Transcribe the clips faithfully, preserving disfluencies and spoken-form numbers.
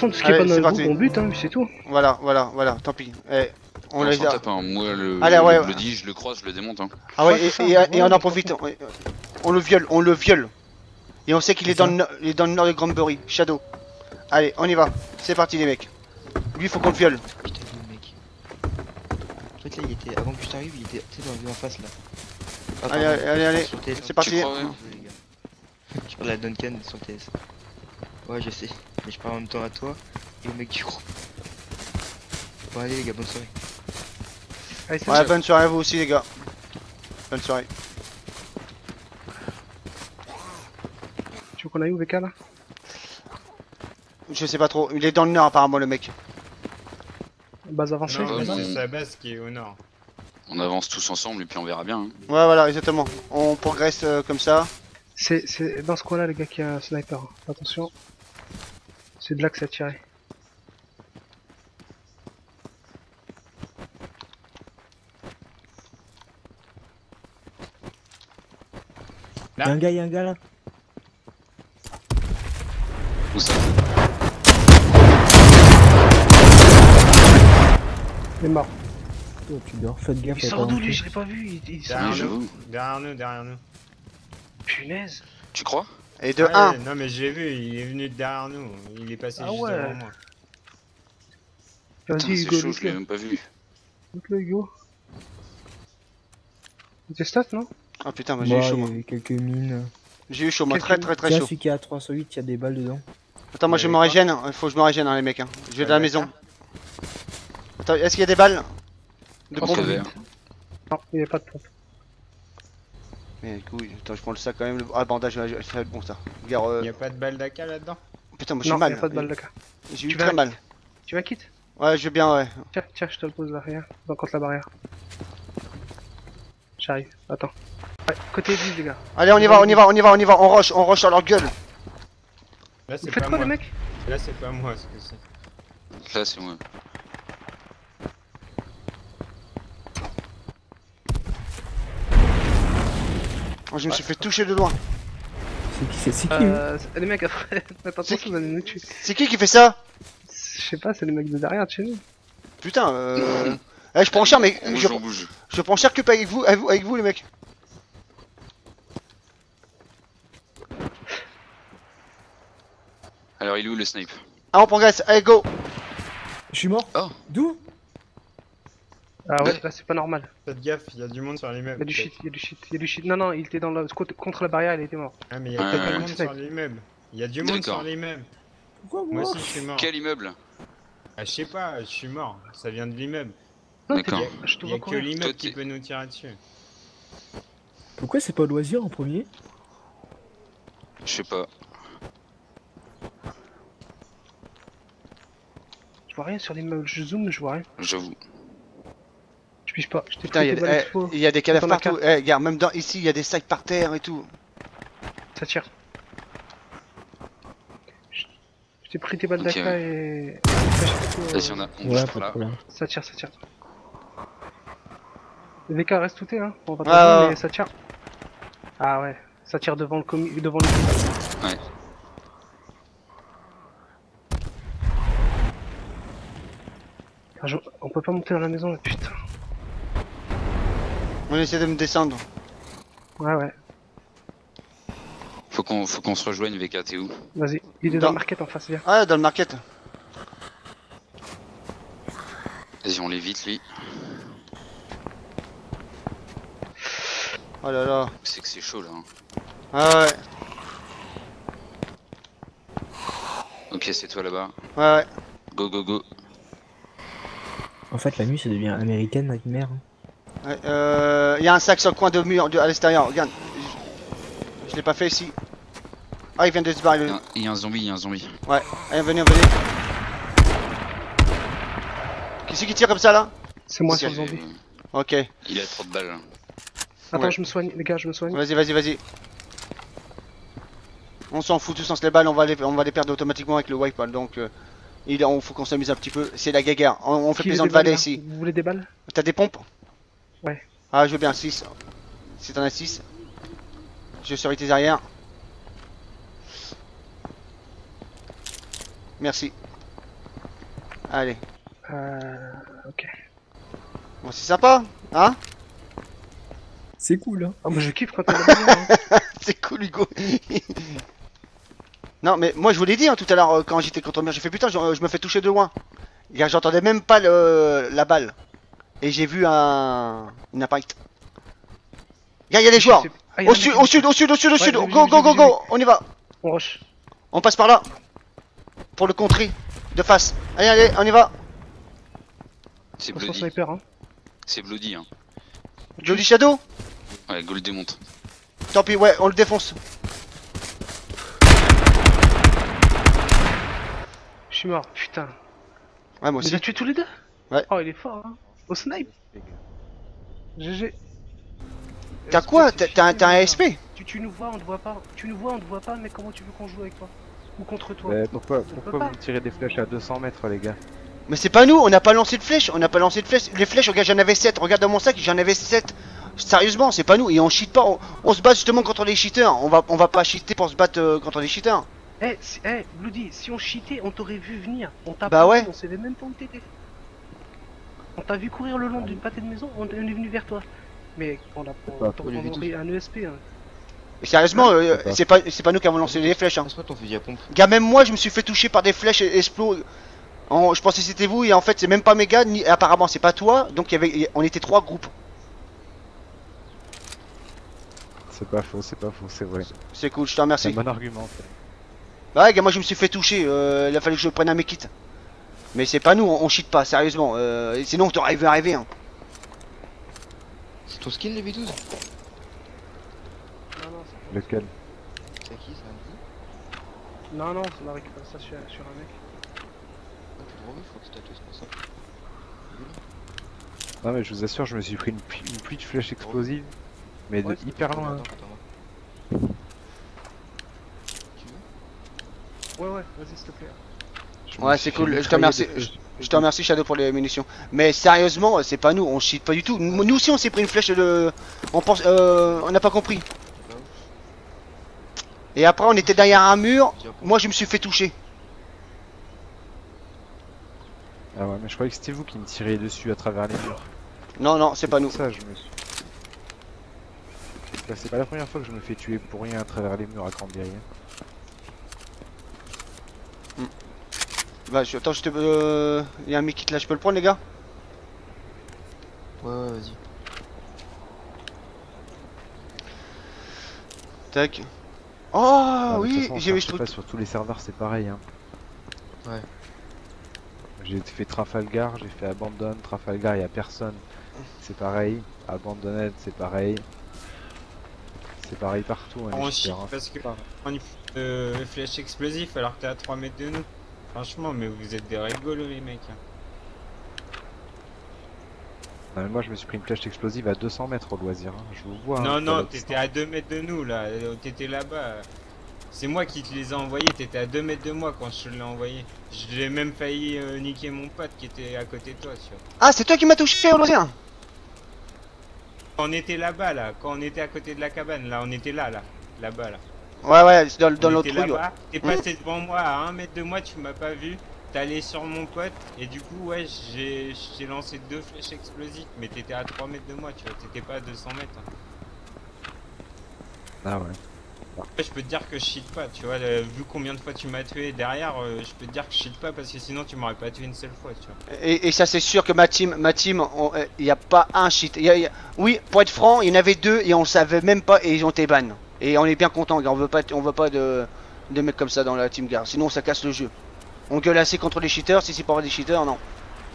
contre, ce qui est Allez, pas dans c'est le groupe, parti. on bute, hein, c'est tout. Voilà, voilà, voilà, tant pis. Eh, on On les s'en a. tape, hein. Moi le, Allez, le ouais, ouais. bloody, je le croise, je le démonte. Hein. Ah ouais, Ouais, et, c'est ça, et- et ouais, on mais en je profite. comprends. On, on le viole, on le viole. Et on sait qu'il est, C'est dans ça. le, no- il est dans le nord de Granbury, Shadow. Allez, on y va. C'est parti les mecs. Lui, faut qu'on le viole. Putain, il est où, mec? En fait, là, il était. Avant que tu t'arrives, il était tu sais, dans le vue en face là. Ah, Allez, pardon. allez, allez, Sur T S. c'est parti. Tu crois, ouais. Désolé, les gars. Je parle à Duncan sur T S. Ouais, je sais. Mais je parle en même temps à toi et au mec du groupe. Bon, allez, les gars, bonne soirée. Allez, c'est Ouais, bon. bonne soirée à vous aussi les gars. Bonne soirée. Tu veux qu'on aille où, V K là? Je sais pas trop, il est dans le nord apparemment le mec. Base avancée? Non, Ouais, mais bon. c'est sa base qui est au nord. On avance tous ensemble et puis on verra bien. Hein. Ouais voilà, exactement. On progresse euh, comme ça. C'est c'est dans ce coin là, les gars, qu'il y a un sniper. hein. Attention. C'est de là que ça a tiré. Là. Y'a un gars, y'a un gars là. Où ça? Il est mort. Oh, tu dors, faites gaffe. Il sort d'où lui? Je l'ai pas vu. Il, il sort Derrière Oui, d'où? j'avoue. nous, derrière nous, derrière nous. Punaise. Tu crois? Et de Ouais, un. non mais j'ai vu, il est venu de derrière nous, il est passé Ah juste ouais. devant moi. Putain, Vas-y, c'est Hugo, chaud, je l'ai loot-le. même pas vu. Loot-le, Hugo. Tes stats, non? Ah putain, moi j'ai eu Bah, chaud il y moi. avait quelques mines. J'ai eu chaud moi, Quelques très très très Tiens, chaud. celui qui a trois cent huit, il y a des balles dedans. Attends, moi je Ouais, me quoi régène, il faut que je me régène hein, les mecs. Hein. Je vais de la Ouais, maison. Attends, est-ce qu'il y a des balles de Au pompe? travers. Non, il n'y a pas de pompe. Mais couille, attends, je prends le sac quand même. Le... Ah, bandage, ouais, ça va être bon ça. Regarde, euh... Il y a pas de balle d'A K là-dedans? putain, moi j'ai Non, il mal. n'y a pas de balle de cas. J'ai eu Tu très vas- mal. Tu vas quitte? Ouais, je veux bien, ouais. Tiens, tiens, je te le pose là, regarde. Dans contre la barrière. J'arrive, attends. Ouais, côté église, les gars. Allez, on y va, on y va, on y va, on y va, on rush, on rush à leur gueule. Là Vous c'est faites pas quoi, moi. les mecs? Là c'est pas moi ce que c'est. Là, c'est moi. Oh, je me suis fait toucher de loin. C'est qui, c'est c'est qui lui Euh, c'est- les mecs, après, faites attention, vous allez nous tuer. C'est qui qui fait ça? Je sais pas, c'est les mecs de derrière, de chez nous. Putain, euh... Eh, je prends cher, mais On bouge, je, on bouge. je prends cher que avec vous, avec vous, avec vous les mecs. Alors, il est où le snipe? Ah, on progresse, allez, go. Je suis mort. Oh. D'où? Ah ouais, Ouais. là c'est pas normal. Faites gaffe, il y a du monde sur Il y l'immeuble. a du shit, il y a du shit, il y a du shit. Non, non, il était dans la... côté- contre la barrière, il était mort. Ah mais il y a Ouais, peut-être ouais, du monde ouais. sur l'immeuble. Il y a du monde D'accord. sur l'immeuble. Pourquoi Moi moi aussi je suis mort. Quel immeuble? Ah je sais pas, je suis mort. Ça vient de l'immeuble. Non, D'accord. t'es- Je te Il y a vois que courir. l'immeuble Toi, qui t'es- peut nous tirer dessus. Pourquoi c'est pas loisir en premier? Je sais pas. Je vois rien sur l'immeuble, je zoome, je vois rien. J'avoue. Je piche pas, je t'ai Putain, il y, pris a des des- balles eh, qu'il faut. il y a des cadavres Dans la partout. Eh, regarde, même dans, ici, il y a des sacs par terre et tout. Ça tire. Je je t'ai pris tes balles Ok, d'A K ouais. et... Vas-y, on, a... on bouge Ouais, par pas de là. problème. Ça tire, ça tire. V K reste touté hein, on va Ouais, pas ouais, mais ça tire. Ah ouais, ça tire devant le commis, devant le Ouais. Ah, je- On peut pas monter dans la maison là, putain. On essaie de me descendre. Ouais ouais, Faut qu'on faut qu'on se rejoigne, V K, t'es où? vas-y, il est Dans- dans le market en face, viens. Ah, dans le market. Vas-y, on l'évite, lui. Oh là là. C'est que c'est chaud, là. Hein. Ah ouais, Ok, c'est toi là-bas. ouais, ouais. Go, go, go. En fait, la nuit, ça devient américaine, nightmare. hein. Ouais, euh, il y a un sac sur le coin de mur de- à l'extérieur, regarde. Je, je l'ai pas fait ici. Ah, il vient de se barrer. Il y, le- a un- il y a un zombie, il y a un zombie. Ouais, allez, venez, venez. Qui c'est qui tire comme ça là? C'est moi Ok. sur le zombie. Ok, Il a trop de balles. Attends, ouais. je me soigne, les gars, je me soigne. vas-y, vas-y, vas-y. On s'en fout tous sans les balles, on va les, on va les perdre automatiquement avec le wipe, hein, donc euh, il on, faut qu'on s'amuse un petit peu. C'est la guéguerre, on, on fait Qui veut plaisant des de balles, valet là ici. Vous voulez des balles? T'as des pompes? Ouais. Ah, je veux bien, six. Si t'en as six. Je surveille tes arrières. Merci. Allez. Euh... Ok. Bon, c'est sympa, hein? C'est cool, hein. Ah, moi je kiffe quand t'as la bagnole, hein. C'est cool, Hugo. Non, mais moi je vous l'ai dit hein, tout à l'heure euh, quand j'étais contre le mur, j'ai fait putain, je, je me fais toucher de loin. Gars, j'entendais même pas le, la balle. Et j'ai vu un. Une impact. Gars, il y a des joueurs. Ah, y a Au un sud, mec au qui- sud, au sud, au sud, au Ouais, sud. j'ai vu, Go, j'ai go, vu, go, j'ai go. On y va. On rush. On passe par là. Pour le contrer. De face. Allez, allez, on y va. C'est Attention Bloody. sniper, hein. C'est Bloody. Hein. Jolly Shadow. Ouais, go le démonte. Tant pis, ouais, on le défonce. Je suis mort, putain. Ouais, moi Vous aussi. les tué tous les deux? Ouais. Oh, il est fort, hein. Au snipe. G G. T'as Est-ce quoi? que T'as c'est t'as un fini, t'as un là S P? tu, tu nous vois, on te voit pas. Tu nous vois, on te voit pas, mais comment tu veux qu'on joue avec toi? Ou contre toi? Bah, pourquoi peut pourquoi pas. vous tirez des flèches à deux cents mètres, les gars? Mais c'est pas nous, on n'a pas lancé de flèches, on n'a pas lancé de flèches. Les flèches, regarde, j'en avais sept. Regarde dans mon sac, j'en avais sept. Sérieusement, c'est pas nous. Et on cheat pas. On, on se bat justement contre les cheaters. On va, on va pas cheater pour se battre euh, contre les cheaters. Eh, si, eh, Bloody, si on cheatait, on t'aurait vu venir. On t'a Bah pas ouais. vu, on savait même pas où t'étais. On t'a vu courir le long d'une pâté de maison, on est venu vers toi. Mais on a pas on faux, t'aurait les envoyé un E S P. Hein. Et sérieusement, euh, c'est pas- c'est pas, c'est pas nous qui avons lancé les flèches. Hein. Passe-moi ton fusil à pompe. Gars, même moi, je me suis fait toucher par des flèches explos. En- je pensais que c'était vous et en fait, c'est même pas mes gars. Ni, et apparemment, c'est pas toi. Donc, il y avait, on était trois groupes. C'est pas faux, c'est pas faux, c'est vrai. C'est cool, je te C'est un remercie. bon argument. ça. Bah ouais, gars, moi je me suis fait toucher, euh, il a fallu que je prenne un mekit. Mais c'est pas nous, on, on cheat pas, sérieusement. Euh, sinon, on t'aurait vu arriver. Hein. C'est ton skin, les V douze? Non, non, c'est- Lequel? C'est à qui? C'est un coup? non, non, on a récupéré ça sur, sur un mec. Ah, t'es drôle, faut que tu tatoues, c'est pour ça. Non, mais je vous assure, je me suis pris une, pluie- une pluie de flèches explosives, mais de Ouais, hyper loin. Attends, attends, attends. Tu veux? Ouais, ouais, vas-y, s'il te plaît. Je me Ouais, suis c'est cool, fait je te remercie. mitrailler de Je, flèches. je te remercie, Shadow, pour les munitions. Mais sérieusement, c'est pas nous, on cheat pas du tout. Nous nous aussi, on s'est pris une flèche de. On pense. Euh, on n'a pas compris. C'est pas ouf. Et après, on était derrière un mur. Fusil à pompe. Moi, je me suis fait toucher. Ah ouais, mais je croyais que c'était vous qui me tiriez dessus à travers les murs. Non, non, c'est pas nous. pour ça, je me suis. Bah, c'est pas la première fois que je me fais tuer pour rien à travers les murs à Cranberry. Bah, je, attends, je te. Euh, il y a un mekit là, je peux le prendre, les gars? Ouais, ouais, vas-y. Tac. Oh, Ah, de toute oui, façon, j'ai vu je ce sais truc. pas, sur tous les serveurs, c'est pareil. Hein. Ouais. J'ai fait Trafalgar, j'ai fait Abandon, Trafalgar, y a personne. C'est pareil. Abandonned, c'est pareil. C'est pareil partout. Hein, On les chie cheaters, hein, parce c'est que pas- on y fout de flèches explosifs alors que t'es à trois mètres de nous. Franchement, mais vous êtes des rigolos les mecs. Non, mais moi je me suis pris une flèche explosive à deux cents mètres au loisir. hein. Je vous vois. hein, Non, à non, la t'étais distance. à deux mètres de nous là, euh, t'étais là-bas. C'est moi qui te les ai envoyés, t'étais à deux mètres de moi quand je te l'ai envoyé. J'ai même failli euh, niquer mon pote qui était à côté de toi, tu vois. Ah, c'est toi qui m'as touché au loisir. Quand on était là-bas là, quand on était à côté de la cabane, là on était là, là, là-bas là. Ouais, ouais, c'est dans, dans On l'autre était truc. Ouais. là-bas, t'es Mm. passé devant moi à un mètre de moi, tu m'as pas vu. T'es allé sur mon pote et du coup ouais j'ai j'ai lancé deux flèches explosives mais t'étais à trois mètres de moi tu vois, t'étais pas à deux cents mètres. hein. Ah ouais. Après, je peux te dire que je cheat pas, tu vois, euh, vu combien de fois tu m'as tué derrière, euh, je peux te dire que je cheat pas parce que sinon tu m'aurais pas tué une seule fois, tu vois. Et, et ça, c'est sûr que ma team, ma team, il n'y a pas un shit. Y a- y a- Oui, pour être franc, il y en avait deux et on le savait même pas et ils ont été ban. Et on est bien content, gars. On veut pas, on veut pas de, de mecs comme ça dans la team, gars. Sinon, ça casse le jeu. On gueule assez contre les cheaters. Si c'est pour avoir des cheaters, non.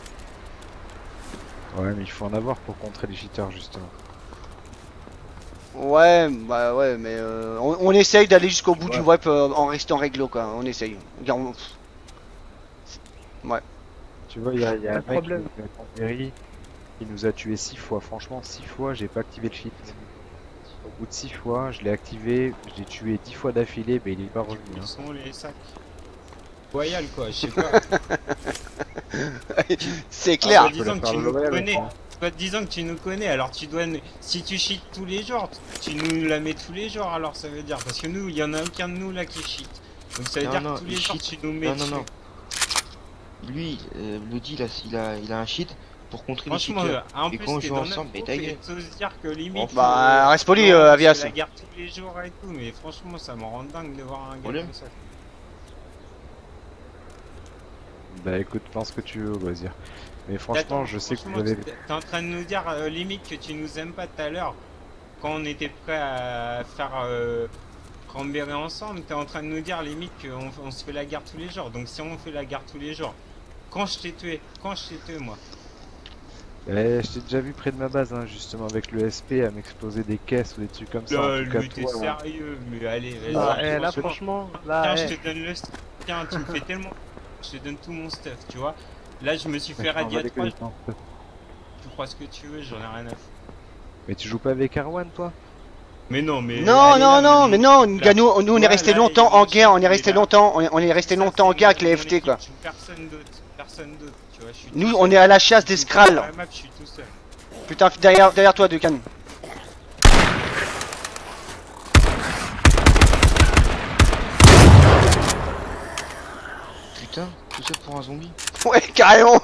Ouais, mais il faut en avoir pour contrer les cheaters justement. Ouais, bah ouais, mais euh, on, on essaye d'aller jusqu'au bout du Ouais. web euh, en restant réglo, quoi. On essaye. Gars, on- Tu vois, il y a, il y a Pas un de mec problème. qui nous a Cranberry, qui nous a tué six fois. Franchement, six fois, j'ai pas activé le cheat. Au bout de six fois, je l'ai activé, je l'ai tué dix fois d'affilée, mais il est pas revenu. Ils hein. sont les sacs. Royal quoi, je sais pas. c'est clair. Ah, Je peux disons la que faire tu le nous L'Oréal, connais. hein. Toi, disons que tu nous connais, alors tu dois. nous- Si tu cheats tous les jours, tu nous la mets tous les jours, alors ça veut dire. Parce que nous, il y en a aucun de nous là qui cheat. Donc ça veut Non, dire non, que tous les il jours cheat. tu nous mets Non, non, dessus. non. Lui, euh, Bloody, il a, il a, il a un cheat pour contrer les Franchement, cheaters. euh, en Et plus, quand on t'es joue dans ensemble, notre mais groupe ta et gueule. t'oses dire que limite. Bah, euh, reste poli, non, euh, on se Avias. fait la guerre tous les jours et tout, mais franchement, ça me rend dingue de voir un gars Problème. comme ça. Bah écoute, pense que tu veux au loisir. Mais franchement, Attends, je sais que franchement, vous avez... tu- T'es en train de nous dire euh, limite que tu nous aimes pas tout à l'heure. Quand on était prêt à faire euh, Cranberry ensemble, t'es en train de nous dire limite qu'on on se fait la guerre tous les jours. Donc si on fait la guerre tous les jours, quand je t'ai tué, quand je t'ai tué moi. Eh, je t'ai déjà vu près de ma base, hein, justement, avec le S P à m'exploser des caisses ou des trucs comme ça. En Lol, tout cas, mais t'es toi, ouais. sérieux, mais allez, vas-y. Là, eh, là, franchement. franchement, là, Tiens, eh, je te donne le stuff. Tiens, tu me fais tellement. Je te donne tout mon stuff, tu vois. Là, je me suis Mais fait je m'en bats radier à les trois. couilles, non. Tu crois ce que tu veux, j'en ai rien à foutre. Mais tu joues pas avec Arwan, toi? Mais non, mais. Non, allez, non, là, non, mais non, là. gars, nous, nous on est Ouais, resté là, longtemps il y a en guerre, on est Michel resté qui est là. longtemps, on est, on est resté Ça, longtemps en c'est guerre avec mon les F T équipe, quoi. je suis personne d'autre, personne d'autre, tu vois, je suis Nous tout on seul. est à la chasse des Je suis pas sur Skrulls. la map, je suis tout seul. Putain, derrière, derrière toi, Ducan. Putain, tout ça pour un zombie. Ouais, carrément.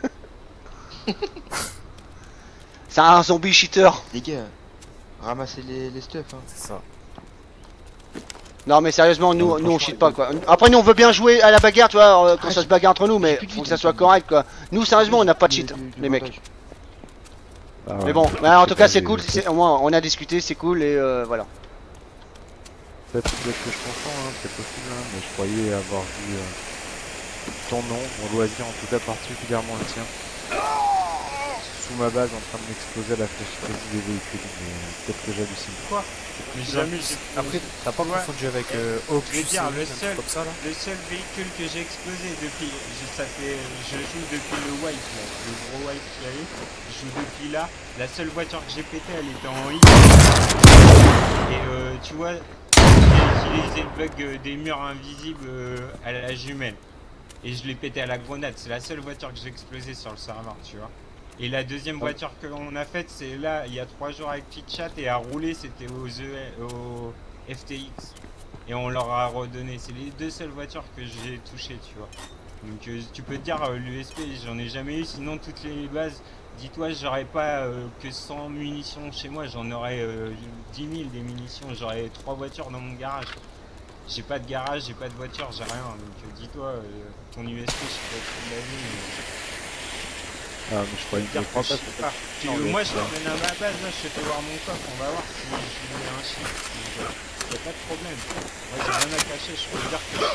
C'est un zombie cheater. Les gars, ramassez les, les stuff, hein. C'est ça. Non mais sérieusement, nous, Non, nous on franchement, cheat pas quoi. Après nous on veut bien jouer à la bagarre, tu vois, euh, quand Ah, ça j'ai- se bagarre entre nous, mais j'ai plus de faut que vie, ça soit donc, correct quoi. Nous sérieusement on n'a pas de Le- cheat, le- le les mecs. bandage. Ah Mais ouais. bon, bah, en C'est tout cas pas c'est des- cool, c'est- au moins on a discuté, c'est cool et euh, voilà. Peut-être peut-être que je confonds, hein, c'est possible, hein, mais je croyais avoir vu euh, ton nom, mon loisir en tout cas particulièrement le tien. Sous ma base en train de m'exploser à la flèche précise des véhicules, mais euh, peut-être que j'hallucine. Mais jamais j'ai. Après, t'as pas Ouais. confondu avec euh, Hawk, Je vais dire, le un truc seul- comme ça là? Le seul véhicule que j'ai explosé depuis, je, ça fait, je joue depuis le white là, le gros white qu'il y a eu, je joue depuis là, la seule voiture que j'ai pété elle était en I. Et euh, tu vois, j'ai utilisé le bug euh, des murs invisibles euh, à la jumelle. Et je l'ai pété à la grenade, c'est la seule voiture que j'ai explosée sur le serveur, tu vois. Et la deuxième voiture qu'on a faite, c'est là, il y a trois jours avec PitChat et à rouler, c'était aux, E- au F T X. Et on leur a redonné. C'est les deux seules voitures que j'ai touchées, tu vois. Donc euh, tu peux te dire, euh, l'U S P, j'en ai jamais eu. Sinon, toutes les bases, dis-toi, j'aurais pas euh, que cent munitions chez moi. J'en aurais euh, dix mille des munitions. J'aurais trois voitures dans mon garage. J'ai pas de garage, j'ai pas de voiture, j'ai rien. Donc euh, dis-toi, euh, ton U S P, je sais pas trop de la vie, mais... Ah mais je croyais Dire que que je pas sais pas. Tu Non, veux, mais moi je c'est- t'emmène à ma base, là je te fais voir mon coffre, on va voir si je lui mets un chiffre. Donc, euh, y'a pas de problème. Moi j'ai rien à cacher, je peux dire que je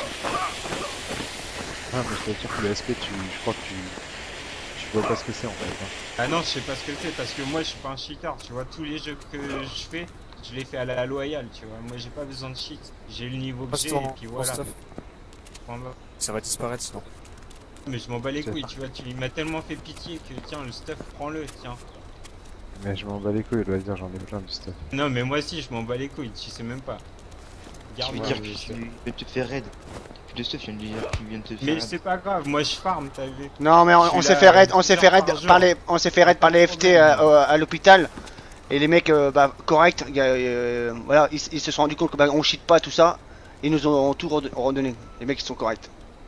Ah mais je veux dire que le S P, tu... je crois que tu... Tu vois pas ce que c'est en fait. Hein. Ah non, je sais pas ce que c'est parce que moi je suis pas un cheater, tu vois. Tous les jeux que je fais, je les fais à la loyale, tu vois. Moi j'ai pas besoin de cheat. J'ai le niveau que Passe j'ai et ton, puis ton voilà. stuff, Prends le- ça va disparaître sinon. Mais je m'en bats les C'est couilles, tu vois. Tu il m'a tellement fait pitié que tiens, le stuff, prends-le, tiens. Mais je m'en bats les couilles, je dois dire, j'en ai plein du stuff. Non, mais moi aussi je m'en bats les couilles, tu sais même pas. Tu Garde veux moi, dire le que stuff. tu viens de te faire raid. T'as plus de stuff, tu viens de dire que tu viens de te faire Mais raid. c'est pas grave, moi je farm, t'as vu. Non mais Je on, suis on s'est là, fait raid, euh, on s'est dix fait heures raid par jour. par les, on s'est fait raid Pas par les de F T problème. euh, à l'hôpital. Et les mecs, euh, bah correct, y a, euh, voilà, ils, ils se sont rendus compte que bah, on cheat pas tout ça. Ils nous ont tout red- redonné. Les mecs ils sont corrects.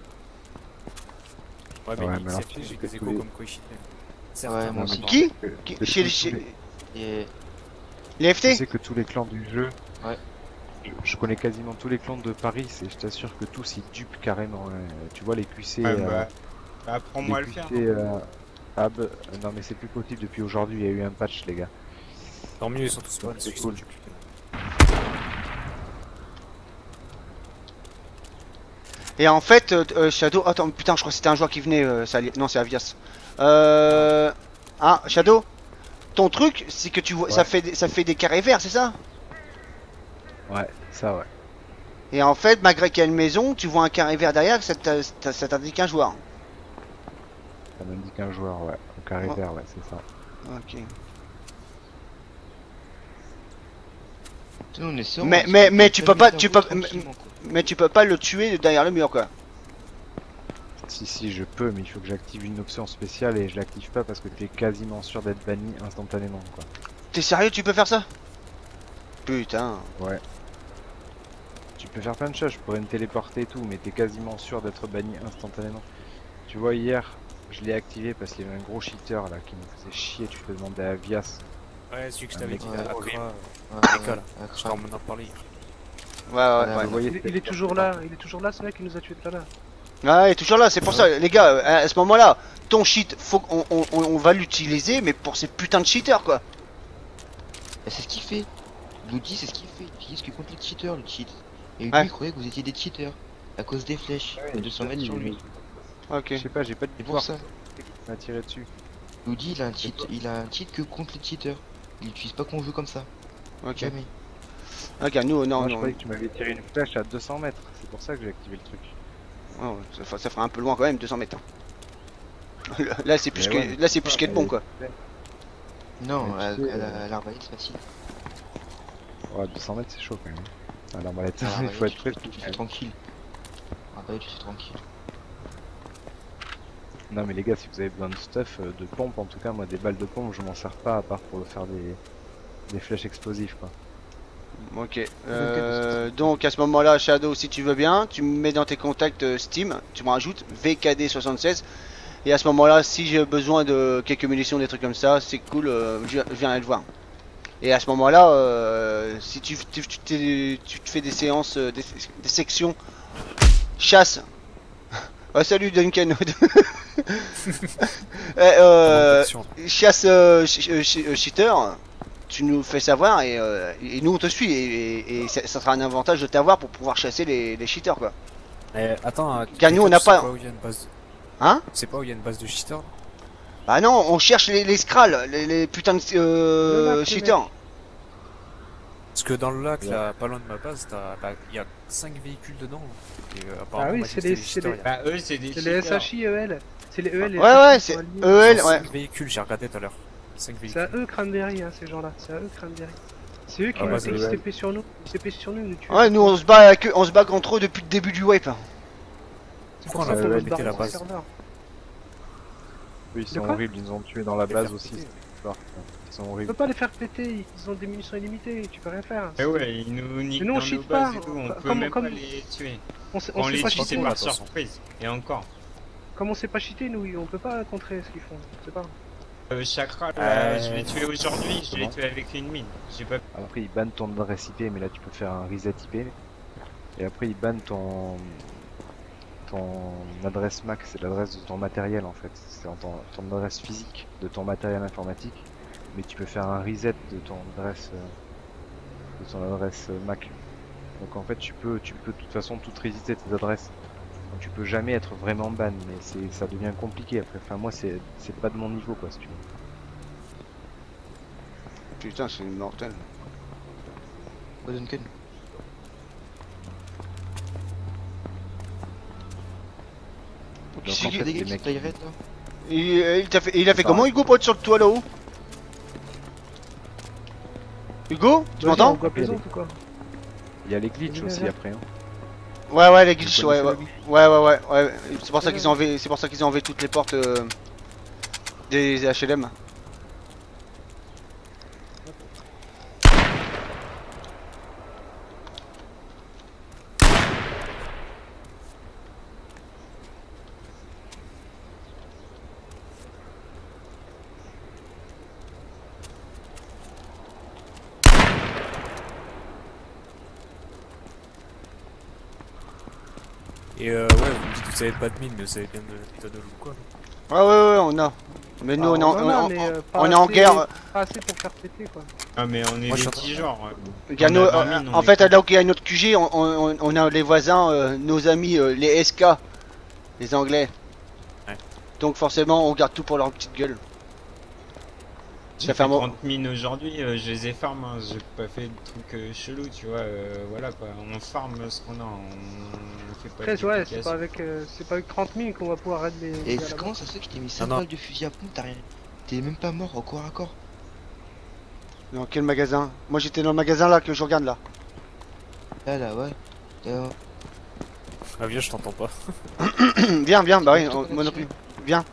Ouais, mais Ouais, il mais alors, s'est fait, j'ai c'est des tous échos les- comme quoi il cheatait. Ouais, Certains, moi aussi. non. Qui, Que- Qui- que chez, tous chez- les- Et les F Tu T. sais que tous les clans du jeu, Ouais. je, je connais quasiment tous les clans de Paris, et je t'assure que tous ils dupent carrément. Hein. Tu vois les Q C, Ouais, euh, bah, bah, apprends-moi à les le Q C, faire. euh, ah bah, non mais c'est plus possible depuis aujourd'hui, il y a eu un patch les gars. Tant mieux, ils sont tous bonnes, C'est ceux qui cool. sont dupliqués. Et en fait, euh, euh, Shadow, attends, putain, je crois que c'était un joueur qui venait, euh, ça, non c'est Avias. Euh... Ah, Shadow, ton truc, c'est que tu vois, ça Ouais. fait, des- ça fait des carrés verts, c'est ça? Ouais, ça ouais. Et en fait, malgré qu'il y a une maison, tu vois un carré vert derrière, ça t'a- ça ça t'indique un joueur. Ça m'indique un joueur, ouais. Au carré Oh. vert, ouais, c'est ça. Ok. Putain, on est sûr. Mais- on mais- se mais fait tu pas peux pas- mettre tu un coup peux- tranquillement, quoi. Mais tu peux pas le tuer derrière le mur, quoi. Si, si, je peux, mais il faut que j'active une option spéciale et je l'active pas parce que t'es quasiment sûr d'être banni instantanément, quoi. T'es sérieux, tu peux faire ça? Putain. Ouais. Tu peux faire plein de choses, je pourrais me téléporter et tout, mais t'es quasiment sûr d'être banni instantanément. Tu vois, hier, je l'ai activé parce qu'il y avait un gros cheater là qui me faisait chier. Tu peux demander à Avias. Ouais, celui que je Un t'avais mec dit, qui à a Accra, horrible. euh, Ouais, Accra, là. ouais, Je t'en en parler hier. Ouais, ouais, Voilà, ouais. Vous voyez, Il, il c'était est toujours là, il est toujours là, ce mec qui nous a tué tout à l'heure. Ah, il est toujours là, c'est pour ça, les gars, euh, à ce moment-là, ton cheat, faut qu'on on, on- on va l'utiliser, mais pour ces putains de cheaters, quoi. Bah, c'est ce qu'il fait. Bloody, c'est ce qu'il fait. Il utilise que contre les cheaters, le cheat. Et lui, Ouais. il croyait que vous étiez des cheaters. À cause des flèches. Ouais, de deux cents mètres sur lui. Ok. Je sais pas, j'ai pas de C'est pouvoir pour ça. qui m'a tiré dessus. Bloody, il a un cheat. Il a un cheat que contre les cheaters. Il utilise pas qu'on joue comme ça. Ok. Jamais. Ok, nous, non, Moi, je non. croyais que tu m'avais tiré une flèche à deux cents mètres. C'est pour ça que j'ai activé le truc. Oh, ouais, ça, fa- ça fera un peu loin quand même, deux cents mètres. hein. Là, c'est plus Mais que, ouais, là, c'est plus qu'être bon, quoi. Non, Mais à, tu sais, à la- euh, à l'arbalète, c'est facile. Ouais, deux cents mètres, c'est chaud quand même. À l'arbalète, À il l'arbalète, faut être tu- prêt. tu- tu fais tranquille. À l'arbalète, tu fais tranquille. Non, mais les gars, si vous avez besoin de stuff, euh, de pompe, en tout cas, moi, des balles de pompe, je m'en sers pas à part pour faire des, des flèches explosives, quoi. Ok. Euh, donc, à ce moment-là, Shadow, si tu veux bien, tu me mets dans tes contacts euh, Steam, tu me rajoutes V K D soixante-seize. Et à ce moment-là, si j'ai besoin de quelques munitions, des trucs comme ça, c'est cool, euh, je, je viens aller te voir. Et à ce moment-là, euh, si tu, tu, tu, t'es- tu te fais des séances, euh, des, des sections chasse. Oh, salut Duncan. Eh, euh, Action. chasse euh, ch- euh, ch- euh, cheater, tu nous fais savoir et, euh, et nous on te suit et, et- et ça, ça sera un avantage de t'avoir pour pouvoir chasser les, les cheaters, quoi. Eh, attends, euh, Gagnou, on quelqu'un n'a sait pas- où il y a une base. Hein? C'est pas où il y a une base de cheaters? Bah non, on cherche les, les Skrulls, les, les putains de Le euh, lac, le cheaters. Parce que dans le lac, Ouais. là, pas loin de ma base, t'as- bah, il y a cinq véhicules dedans. Et euh, apparemment, Ah oui, on m'a dit c'est que c'était les- des c'est cheaters, les- il y a Bah, eux, c'est des C'est les cheaters. S H I E L. C'est les E L. les Ouais, S H I ouais, qui c'est sont alignés. E L, ouais. cinq véhicules, j'ai regardé tout à l'heure. cinq C'est véhicules. à eux Cranberry, hein, ces gens-là. C'est à eux Cranberry. C'est eux qui Ah, nous bah, ils c'est se E L. tapaient sur nous. Ils se tapaient sur nous, ils nous tuaient. Ouais, nous on se bat avec eux, on se bat contre eux depuis le début du wipe. C'est Pourquoi pour ça on a qu'on fait va se péter barrer la de ce base? serveur. Eux, ils De sont quoi horribles, ils nous ont tués dans la Les base faire aussi. péter. cette histoire. Ils sont Tu horribles. peux pas les faire péter, ils ont des munitions illimitées, tu peux rien faire. Eh ouais, ils nous niquent Mais nous, on dans cheat nos bases pas. et tout, on Comme- peut comme- même comme- pas les tuer. On sait, On, on sait les pas tue, cheater, c'est par attention. surprise. Et encore. comme on sait pas cheater, nous, on peut pas contrer ce qu'ils font. C'est pas. Euh, Chakra, là, Euh, je l'ai tué aujourd'hui, je l'ai comment tué avec une mine. J'ai pas. Après, ils bannent ton adresse I P, mais là, tu peux faire un reset I P. Et après, ils bannent ton, ton adresse M A C, c'est l'adresse de ton matériel en fait. C'est en ton, ton adresse physique de ton matériel informatique. Mais tu peux faire un reset de ton adresse, euh, de ton adresse euh, M A C. Donc en fait, tu peux, tu peux de toute façon tout resetter tes adresses. Donc tu peux jamais être vraiment ban, mais c'est, ça devient compliqué après. Enfin, moi, c'est, c'est pas de mon niveau quoi, si tu veux. Putain, c'est mortel. Ouais, Duncan. Donc, Qui c'est en qui- fait, T'as des les gars qui mecs- tailleraient là? Il, euh, il t'a fait, il a fait Ça comment va. Hugo pour être sur le toit là-haut? Hugo, tu Vas-y, m'entends? on doit plaisante ou quoi? Il y a les glitches Vas-y, aussi vas-y. après. Hein. Ouais, ouais, les Vous glitches, connaissez ouais, ouais, les glitches ouais, ouais, ouais, ouais. C'est pour ça Ouais, qu'ils ont enlevé, c'est pour ça qu'ils ont enlevé toutes les portes euh, des H L M. Et euh, ouais, vous me dites que vous avez pas de mine, mais vous avez bien de l'éthanol ou quoi? Ouais, ouais, ouais, on a. Mais nous, Ah, on est en, en a, on- mais, on- euh, pas on est en assez- guerre. Pas assez pour faire péter quoi. Ah, mais on est Moi, je des suis en petits train- genres. Gano, On a vingt euh, mines, on en est fait, contents. là où il y a notre Q G, on, on- on a les voisins, euh, nos amis, euh, les S K, les Anglais. Ouais. Donc forcément, on garde tout pour leur petite gueule. J'ai Ça fait fait un mo- trente mines aujourd'hui, euh, je les ai farm, hein, j'ai pas fait de trucs euh, chelous, tu vois, euh, voilà quoi, on farm ce qu'on a, on fait pas Après, de ouais, c'est duplication. pas avec, euh, c'est pas avec trente mille qu'on va pouvoir raid les. Et les gars là-bas. comment ça se fait que je t'ai mis cinq non. balles de fusil à pompe, t'as rien. T'es même pas mort au corps à corps. Dans quel magasin? Moi j'étais dans le magasin là que je regarde là. Là, là, ouais. Euh, Ah viens, je t'entends pas. viens, viens, bah oui, Je te on- connais moi non dessus. plus. Viens.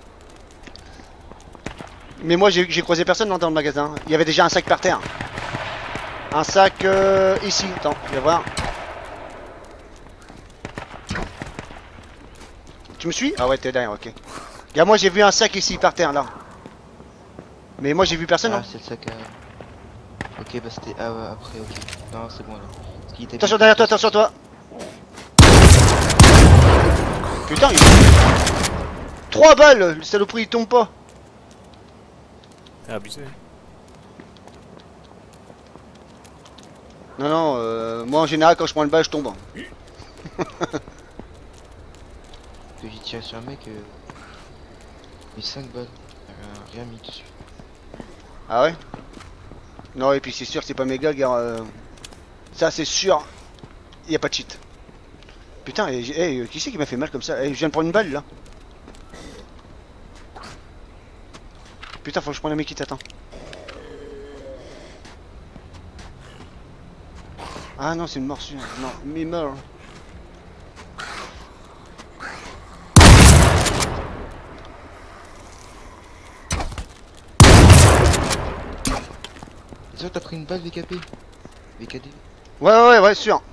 Mais moi j'ai j'ai croisé personne non, dans le magasin. Il y avait déjà un sac par terre. Un sac euh, ici, attends, viens voir. Tu me suis? Ah ouais, t'es derrière, ok. Regarde, moi j'ai vu un sac ici par terre là. Mais moi j'ai vu personne, Ah, non? c'est le sac à... Ok, bah c'était... Ah ouais, après, ok. Non, c'est bon, là. Parce qu'il était Attention bien- derrière toi, attention toi. Putain, il... trois balles, le saloperie il tombe pas. T'as abusé. Non, non, euh, moi en général quand je prends le balle je tombe. Que j'ai tiré sur un mec... Euh... Mais cinq balles. Rien, rien mis dessus. Ah ouais? Non, et puis c'est sûr que c'est pas méga, gars. euh, Ça c'est sûr. Y a pas de cheat. Putain, et j'ai- hey, qui c'est qui m'a fait mal comme ça? Hey, je viens de prendre une balle là. Putain, faut que je prenne un mec qui t'attend. Ah non, c'est une morsure. Non, mais mort. C'est sûr, t'as pris une balle V K P V K D. Ouais, ouais, ouais, sûr.